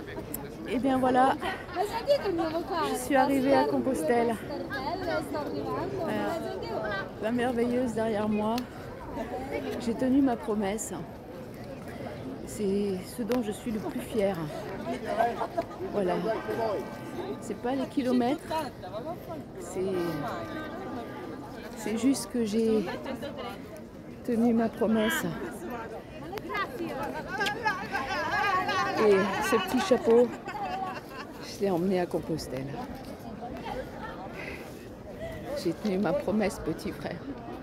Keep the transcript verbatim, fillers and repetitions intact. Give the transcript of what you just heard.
Et bien voilà, je suis arrivée à Compostelle. Voilà, la merveilleuse derrière moi. J'ai tenu ma promesse. C'est ce dont je suis le plus fière. Voilà. C'est pas les kilomètres, c'est c'est juste que j'ai tenu ma promesse. Et ce petit chapeau, je l'ai emmené à Compostelle. J'ai tenu ma promesse, petit frère.